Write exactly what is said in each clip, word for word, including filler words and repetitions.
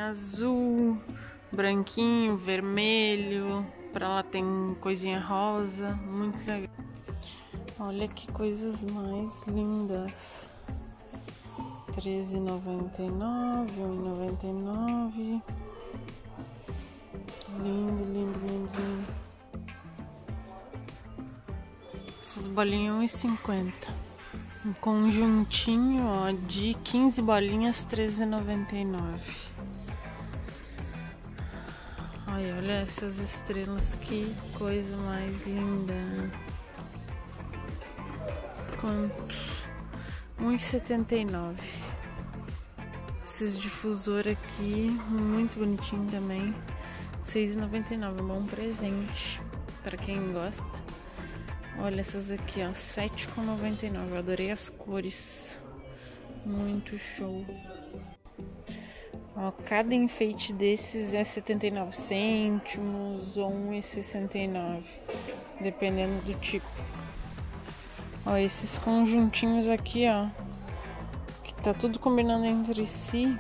azul, branquinho, vermelho. Pra lá tem coisinha rosa, muito legal. Olha que coisas mais lindas. treze e noventa e nove, um e noventa e nove. Lindo, lindo, lindo, lindo. Essas bolinhas um e cinquenta. Um conjuntinho, ó, de quinze bolinhas, treze e noventa e nove. Olha, olha essas estrelas, que coisa mais linda. Quanto? um e setenta e nove. Esses difusor aqui, muito bonitinho também. seis e noventa e nove, um bom presente para quem gosta. Olha essas aqui, ó, sete e noventa e nove. Eu adorei as cores. Muito show. Ó, cada enfeite desses é setenta e nove cêntimos ou um e sessenta e nove, dependendo do tipo. Ó, esses conjuntinhos aqui, ó, que tá tudo combinando entre si,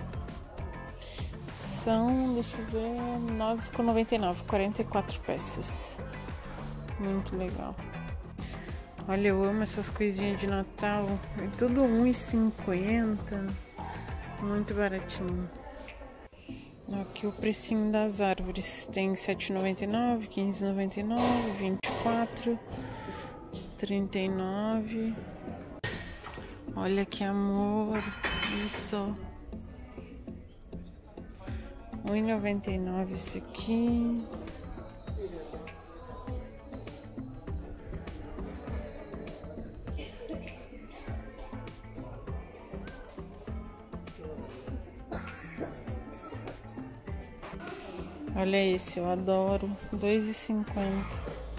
são, deixa eu ver, nove e noventa e nove, quarenta e quatro peças. Muito legal. Olha, eu amo essas coisinhas de Natal. É tudo um e cinquenta. Muito baratinho. Aqui o precinho das árvores. Tem sete e noventa e nove, quinze e noventa e nove, vinte e quatro, trinta e nove. Olha que amor. Isso. um e noventa e nove esse aqui. Olha esse, eu adoro. dois e cinquenta.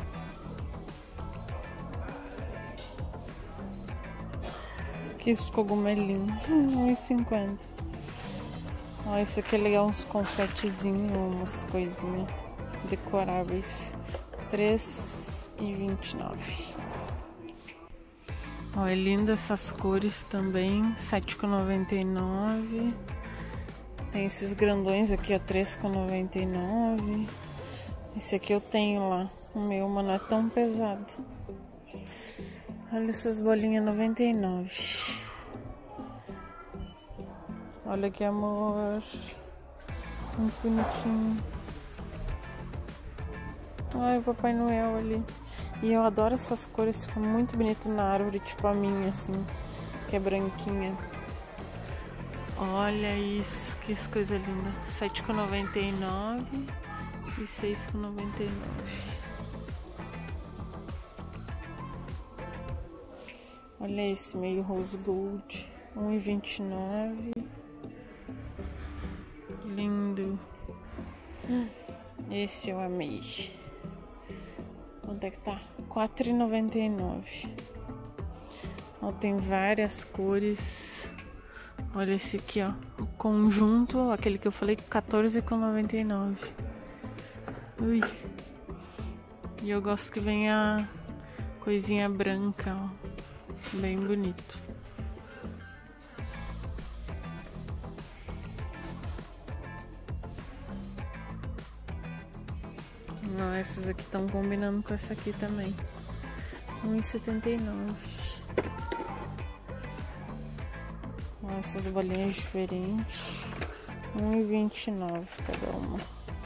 Que esse cogumelinho. um e cinquenta. Ó, esse aqui é legal, uns confetezinhos, umas coisinhas decoráveis. três e vinte e nove. Ó, é lindo essas cores também. sete e noventa e nove. Tem esses grandões aqui, ó, três e noventa e nove. Esse aqui eu tenho lá. O meu, mas não é tão pesado. Olha essas bolinhas, noventa e nove. Olha que amor. Muito bonitinho. Ai, o Papai Noel ali. E eu adoro essas cores, fica muito bonito na árvore, tipo a minha, assim, que é branquinha. Olha isso, que coisa linda. sete e noventa e nove e seis e noventa e nove. Olha esse meio rose gold, um e vinte e nove. Lindo. Esse eu amei. Quanto é que tá? quatro e noventa e nove. Ó, tem várias cores. Olha esse aqui, ó, o conjunto, aquele que eu falei, quatorze e noventa e nove. Ui. E eu gosto que venha coisinha branca, ó, bem bonito. Ó, essas aqui estão combinando com essa aqui também. um e setenta e nove. Essas bolinhas diferentes, um e vinte e nove cada uma.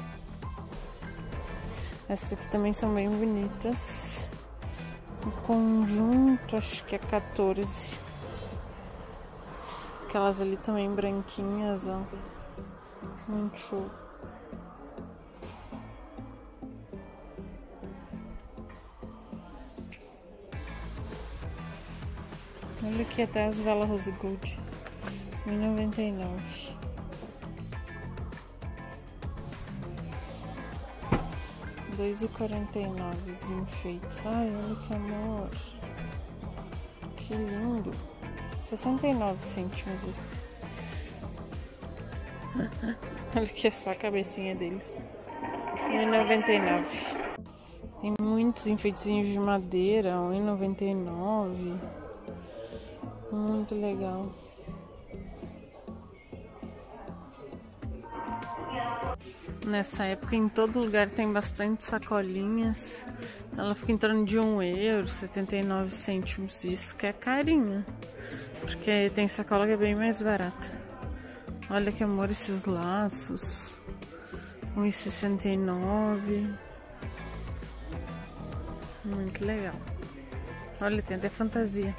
Essas aqui também são bem bonitas. O conjunto acho que é quatorze. Aquelas ali também branquinhas, ó. Muito show. Olha aqui até as velas rose gold. um e noventa e nove. dois e quarenta e nove os enfeites. Ai, olha que amor. Que lindo. sessenta e nove cêntimos esse. Olha que é só a cabecinha dele. um e noventa e nove. Tem muitos enfeitezinhos de madeira. um e noventa e nove. Muito legal. Nessa época em todo lugar tem bastante sacolinhas. Ela fica em torno de um euro, setenta e nove cêntimos. Isso que é carinha. Porque tem sacola que é bem mais barata. Olha que amor esses laços. um e sessenta e nove. Muito legal. Olha, tem até fantasia.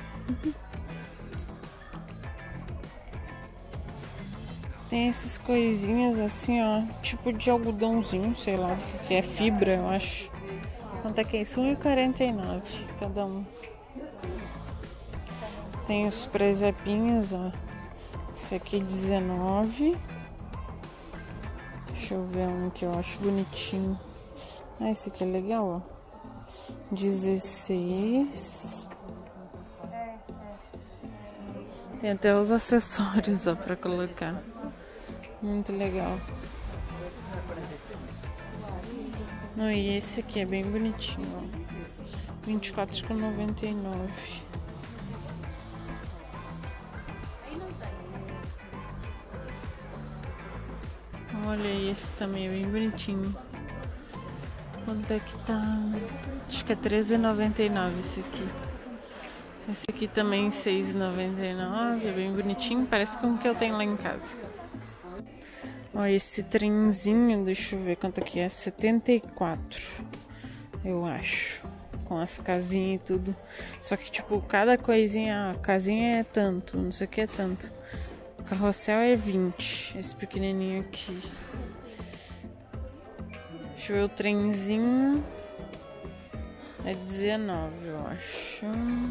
Tem essas coisinhas assim, ó, tipo de algodãozinho, sei lá, que é fibra, eu acho. Quanto é que é isso? um e quarenta e nove cada um. Tem os presepinhos, ó. Esse aqui dezenove. Deixa eu ver um que eu acho bonitinho. Ah, esse aqui é legal, ó. dezesseis. Tem até os acessórios, ó, pra colocar. Muito legal. Não, e esse aqui é bem bonitinho, ó. vinte e quatro reais e noventa e nove centavos. Olha, esse também é bem bonitinho. Quanto é que tá? Acho que é treze reais e noventa e nove centavos esse aqui. Esse aqui também seis reais e noventa e nove centavos. É bem bonitinho. Parece com o que eu tenho lá em casa. Olha esse trenzinho, deixa eu ver quanto aqui é, setenta e quatro, eu acho, com as casinhas e tudo. Só que tipo, cada coisinha, a casinha é tanto, não sei o que é tanto. O carrossel é vinte, esse pequenininho aqui. Deixa eu ver o trenzinho, é dezenove, eu acho.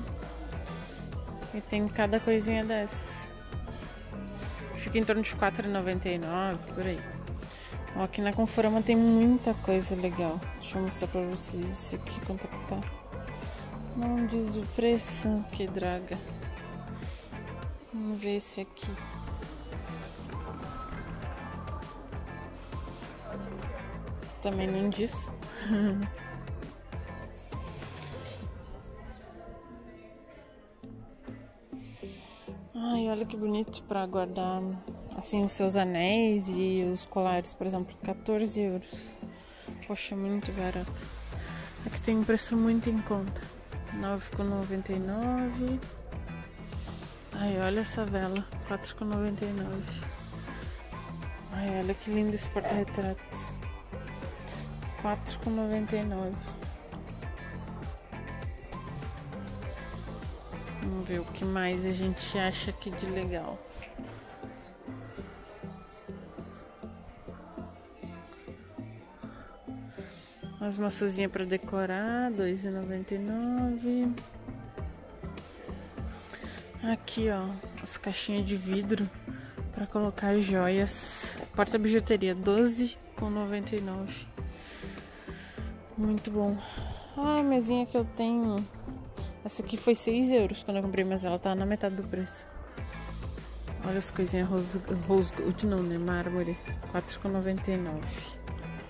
E tem cada coisinha dessa. Fica em torno de quatro reais e noventa e nove centavos, por aí. Ó, aqui na Conforama tem muita coisa legal. Deixa eu mostrar pra vocês esse aqui, quanto é que tá. Não diz o preço, que draga. Vamos ver esse aqui. Também não diz. Ai, olha que bonito pra guardar assim os seus anéis e os colares, por exemplo, quatorze euros. Poxa, muito barato. Aqui tem um preço muito em conta. nove reais e noventa e nove centavos. Ai, olha essa vela, quatro reais e noventa e nove centavos. Ai, olha que lindo esse porta-retratos. quatro reais e noventa e nove centavos. Vamos ver o que mais a gente acha aqui de legal. As maçãzinhas para decorar, dois reais e noventa e nove centavos. Aqui, ó, as caixinhas de vidro para colocar joias. Porta-bijuteria, doze reais e noventa e nove centavos. Muito bom. Ah, a mesinha que eu tenho. Essa aqui foi seis euros quando eu comprei, mas ela tá na metade do preço. Olha as coisinhas rose, rose gold, não, né? Mármore. quatro reais e noventa e nove centavos.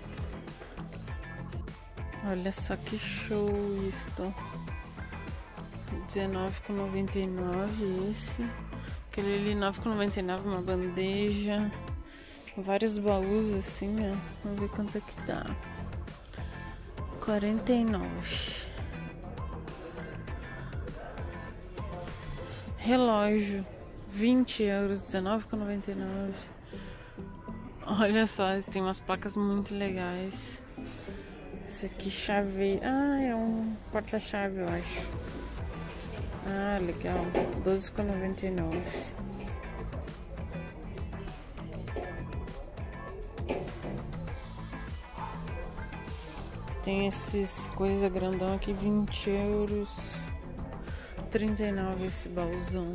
Olha só que show isto. dezenove reais e noventa e nove centavos esse. Aquele ali, nove reais e noventa e nove centavos, uma bandeja. Vários baús assim, ó. Vamos ver quanto é que tá. quarenta e nove centavos. Relógio, vinte euros, dezenove reais e noventa e nove centavos. Olha só, tem umas placas muito legais. Esse aqui, chave. Ah, é um porta-chave, eu acho. Ah, legal. doze reais e noventa e nove centavos. Tem esses coisa grandão aqui, vinte euros. trinta e nove esse baúzão.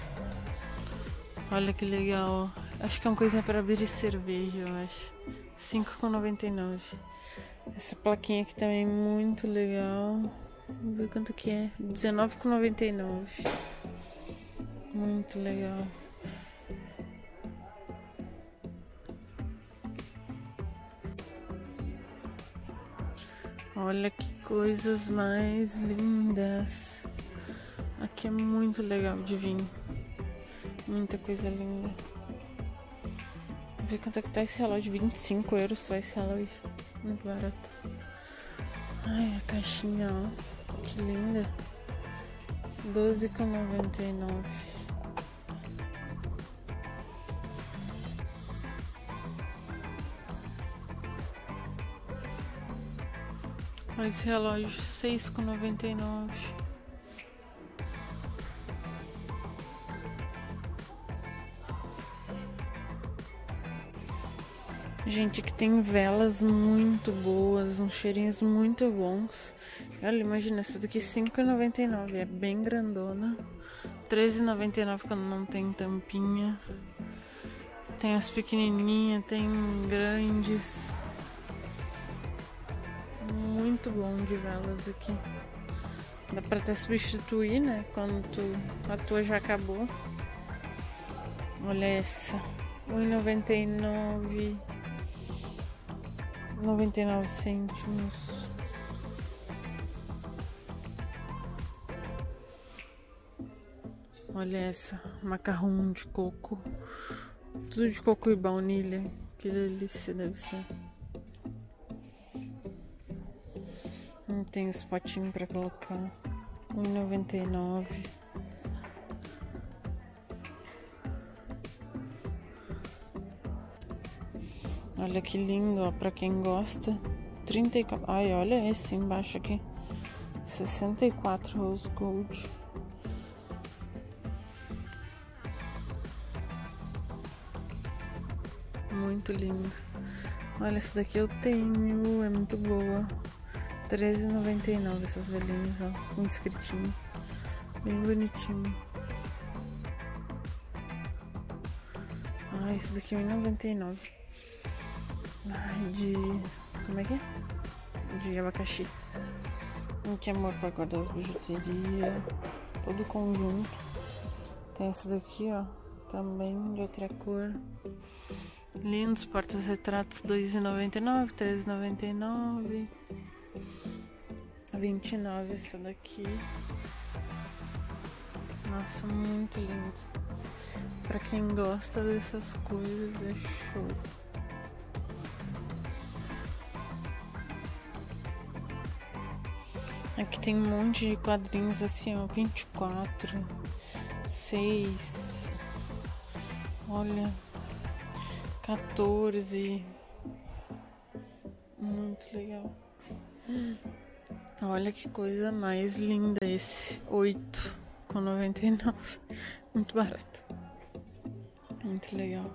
Olha que legal. Acho que é uma coisa para abrir cerveja, eu acho. cinco reais e noventa e nove centavos. Essa plaquinha aqui também é muito legal. Vamos ver quanto que é. dezenove reais e noventa e nove centavos. Muito legal. Olha que coisas mais lindas. Aqui é muito legal de vir. Muita coisa linda. ver quanto é que tá esse relógio. vinte e cinco euros só esse relógio. Muito barato. Ai, a caixinha, ó. Que linda. doze reais e noventa e nove centavos. Olha esse relógio, seis reais e noventa e nove centavos. Gente, aqui tem velas muito boas, uns cheirinhos muito bons. Olha, imagina, essa daqui cinco reais e noventa e nove centavos, é bem grandona. treze reais e noventa e nove centavos quando não tem tampinha. Tem as pequenininhas, tem grandes. Muito bom de velas aqui. Dá pra até substituir, né? Quando tu, a tua já acabou. Olha essa. um real e noventa e nove centavos. noventa e nove cêntimos. Olha essa. Macarrão de coco. Tudo de coco e baunilha. Que delícia deve ser. Tem os potinhos pra colocar. um real e noventa e nove centavos. Olha que lindo, ó, pra quem gosta. trinta e quatro. Ai, olha esse embaixo aqui. sessenta e quatro rose gold. Muito lindo. Olha, essa daqui eu tenho, é muito boa. treze reais e noventa e nove centavos essas velhinhas, ó, com escritinho. Bem bonitinho. Ah, esse daqui é um real e noventa e nove centavos. Ai, de... como é que é? De abacaxi. Que amor pra guardar as bijuterias. Todo conjunto. Tem esse daqui, ó. Também de outra cor. Lindos portas-retratos. dois reais e noventa e nove centavos. treze reais e noventa e nove centavos. vinte e nove essa daqui. Nossa, muito lindo. Pra quem gosta dessas coisas, é show. Aqui tem um monte de quadrinhos assim, ó, vinte e quatro, seis, olha, quatorze, muito legal. Olha que coisa mais linda esse, oito reais e noventa e nove centavos, muito barato, muito legal.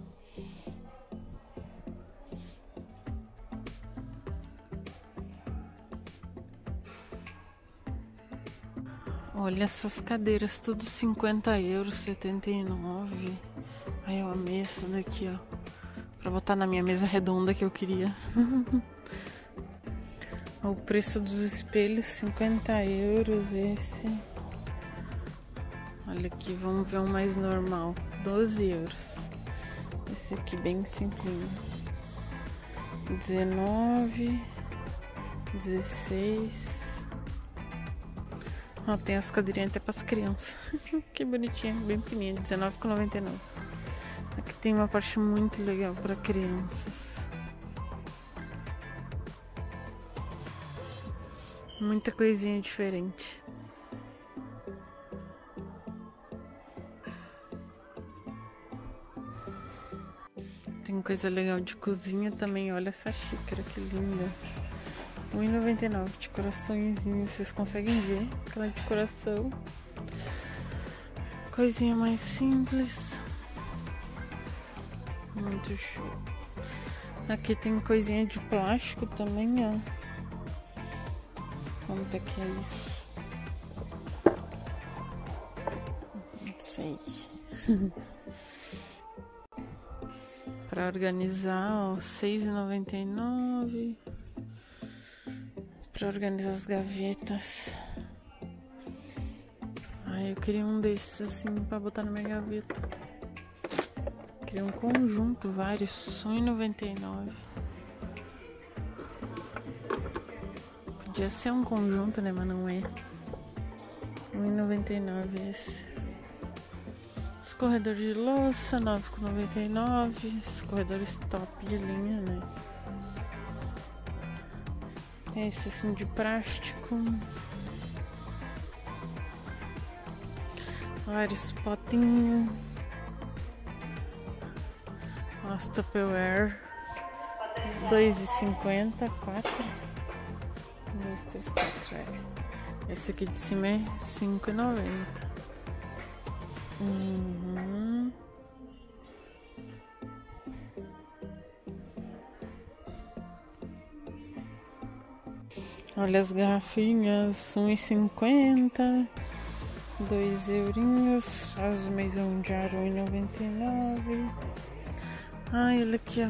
Olha essas cadeiras, tudo cinquenta euros, setenta e nove. Ai, eu amei essa daqui, ó. Pra botar na minha mesa redonda que eu queria. O preço dos espelhos, cinquenta euros esse. Olha aqui, vamos ver um mais normal. doze euros. Esse aqui bem simplinho. dezenove, dezesseis. Ó, tem as cadeirinhas até para as crianças. Que bonitinha, bem pequenininha, dezenove reais e noventa e nove centavos. Aqui tem uma parte muito legal para crianças. Muita coisinha diferente. Tem coisa legal de cozinha também. Olha essa xícara, que linda. um real e noventa e nove centavos de coraçõezinho, vocês conseguem ver aquela decoração. Coisinha mais simples. Muito show. Aqui tem coisinha de plástico também, ó. Quanto é que é isso? Não sei. Pra organizar, ó, seis reais e noventa e nove centavos. Pra organizar as gavetas. Ai, eu queria um desses assim pra botar na minha gaveta. Queria um conjunto, vários. um real e noventa e nove centavos. Podia ser um conjunto, né? Mas não é. um real e noventa e nove centavos esse. Escorredor de louça, nove reais e noventa e nove centavos. Escorredores top de linha, né? Tem esse assim de plástico. Vários potinhos. As Tupperware. dois reais e cinquenta centavos. quatro. um, dois, três, quatro. É. Esse aqui de cima é cinco reais e noventa centavos. Uhum. Olha as garrafinhas, um real e cinquenta centavos, dois eurinhos, as Maison Jar um real e noventa e nove centavos. Ai, olha aqui,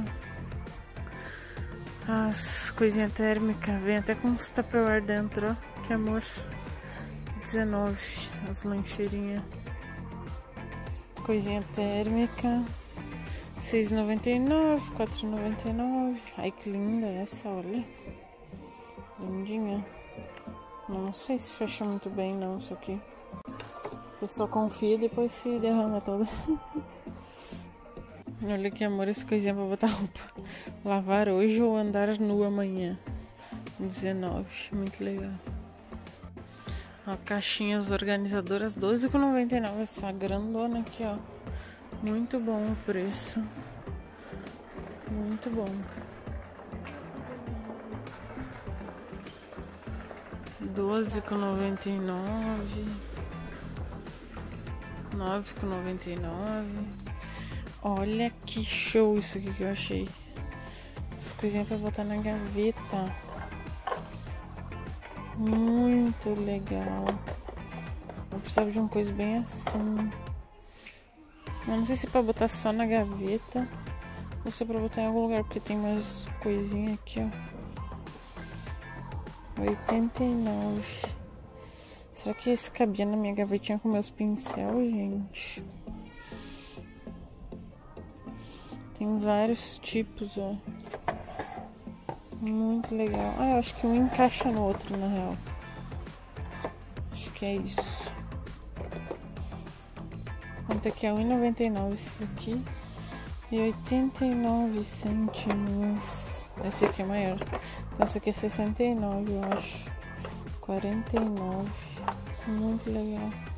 ó. As coisinhas térmicas, vem até com uns Tupperware dentro, ó. Que amor. dezenove, as lancheirinhas. Coisinha térmica, seis reais e noventa e nove centavos, quatro reais e noventa e nove centavos. Ai, que linda essa, olha. Lindinha. Não sei se fecha muito bem não isso aqui. Eu só confio e depois se derrama toda. Olha que amor, essa coisinha pra botar roupa. Lavar hoje ou andar nu amanhã. dezenove, muito legal. Ó, caixinhas organizadoras, doze reais e noventa e nove centavos. Essa grandona aqui, ó. Muito bom o preço. Muito bom. doze reais e noventa e nove centavos. nove reais e noventa e nove centavos. Olha que show isso aqui que eu achei. As coisinhas pra botar na gaveta. Muito legal. Eu precisava de uma coisa bem assim. Eu não sei se é pra botar só na gaveta ou se é pra botar em algum lugar, porque tem mais coisinha aqui, ó. oitenta e nove centavos. Será que esse cabia na minha gavetinha com meus pincel, gente? Tem vários tipos, ó. Muito legal. Ah, eu acho que um encaixa no outro, na real. Acho que é isso. Quanto aqui é um real e noventa e nove centavos esse aqui. E oitenta e nove cêntimos. Esse aqui é maior. Então esse aqui é sessenta e nove, eu acho. quarenta e nove. Muito legal.